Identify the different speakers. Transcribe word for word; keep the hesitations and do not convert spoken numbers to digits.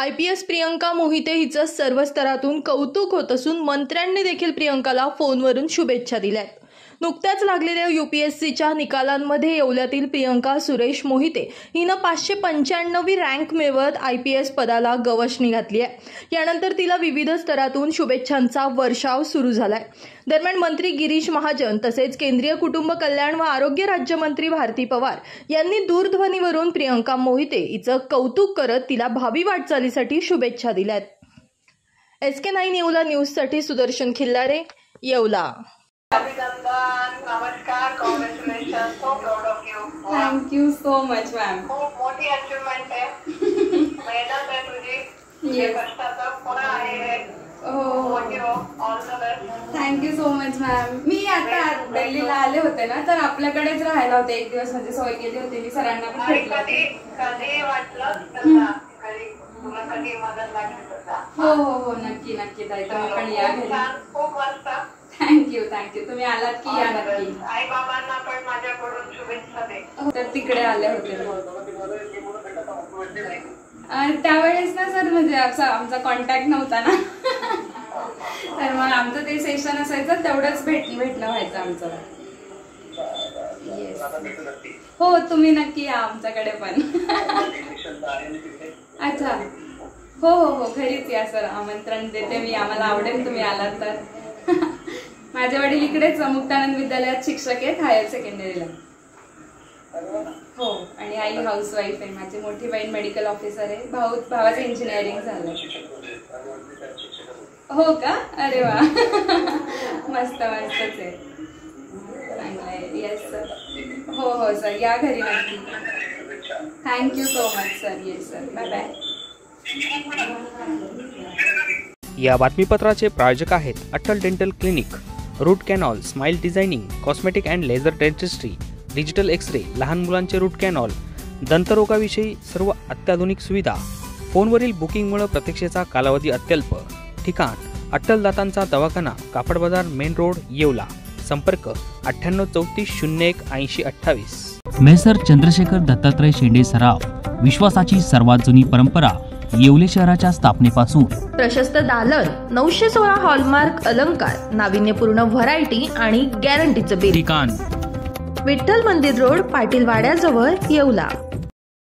Speaker 1: I P S Priyanka Mohite हिचं सर्व स्तरातून कौतुक होत असून मंत्र्यांनी देखील प्रियंकाला फोनवरून शुभेच्छा दिल्यात। नुकत्याच लागलेल्या यू पी एस सीच्या निकालांमध्ये येवल्यातील प्रियंका सुरेश मोहिते हिनं पाचशे पंच्याण्णवी रँक मिळवत आय पी एस पदाला गवसणी घातली आहे। यानंतर तिला विविध स्तरातून शुभेच्छांचा वर्षाव सुरू झालाय। दरम्यान मंत्री गिरीश महाजन तसेच केंद्रीय कुटुंब कल्याण व आरोग्य राज्यमंत्री भारती पवार यांनी दूरध्वनीवरून प्रियंका मोहिते हिचं कौतुक करत तिला भावी वाटचालीसाठी शुभेच्छा दिल्यात। एस के नाईन येवला न्यूजसाठी सुदर्शन खिल्लारे, येवला।
Speaker 2: नमस्कार, congratulation, so proud of you.
Speaker 3: Thank you so much ma'am.
Speaker 2: खूप मोठी अचीवमेंट आहे, मेहनत आहे तुझी, ये कष्टाचं फळ आहे। All the best.
Speaker 3: Thank you so much ma'am. मी आता दिल्लीला आले होते ना, तर आपल्याकडेच राहायला होते एक दिवस, म्हणजे सोय केली होती मी सरांना पण भेटले।
Speaker 2: कधी कधी वाटलं तुला कधी तुला कधी मदत लागली तर
Speaker 3: हो हो हो नक्की नक्की ताई, तुम्ही पण या घरी।
Speaker 2: खूप मस्त,
Speaker 3: थँक्यू थँक्यू। तुम्ही आलात की या नक्की।
Speaker 2: आई बाबांना पण माझ्याकडून शुभेच्छा दे।
Speaker 3: तर तिकडे आले होते त्यावेळेस ना सर, म्हणजे आमचा कॉन्टॅक्ट नव्हता ना, तर मग आमचं ते सेशन असायचं, तेवढंच भेट भेटणं व्हायचं आमचं। येस हो, तुम्ही नक्की या आमच्याकडे पण। अच्छा हो हो हो, घरीच या सर, आमंत्रण देते मी, आम्हाला आवडेल तुम्ही आलात तर। माझे वडील इकडेच मुक्तानंद विद्यालयात शिक्षक आहेत, हायर सेकंडरीला। हो, आणि आई हाऊसवाईफ आहे। माझी मोठी बहीण मेडिकल ऑफिसर आहे, भाऊ भावाचं इंजिनिअरिंग झालं। हो का? अरे वा, मस्त मस्तच आहे, चांगलं आहे। येस सर, हो हो सर, या घरी नक्की। Thank you so much sir. Yes sir, bye bye.
Speaker 4: या बातमीपत्राचे प्रायोजक आहेत Atal dental clinic, root canal, smile designing, cosmetic and laser dentistry, digital x ray, लहान मुलांचे रूट कॅनॉल, दंतरोगाविषयी सर्व अत्याधुनिक सुविधा। फोनवरील बुकिंगमुळे प्रतीक्षेचा कालावधी अत्यल्प। ठिकाण अट्टल दातांचा दवाखाना, कापड बाजार, मेन रोड, येवला। संपर्क अठ्ठ्याण्णव चौतीस शून्य एक ऐंशी अठ्ठावीस।
Speaker 5: मेसर चंद्रशेखर दत्तात्रय शेंडे सराफ, विश्वासाची सर्वात जुनी परंपरा येवले शहराच्या स्थापनेपासून।
Speaker 1: प्रशस्त दालन, नऊशे सोळा हॉलमार्क अलंकार, नाविन्यपूर्ण व्हरायटी आणि गॅरंटीचं बिल।
Speaker 5: ठिकाण
Speaker 1: विठ्ठल मंदिर रोड, पाटील वाड्याजवळ, येवला।